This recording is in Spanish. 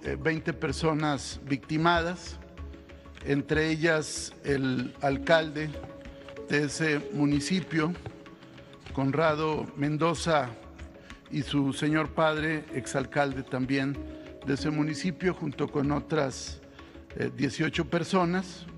20 personas victimadas, entre ellas el alcalde de ese municipio, Conrado Mendoza, y su señor padre, exalcalde también de ese municipio, junto con otras 18 personas.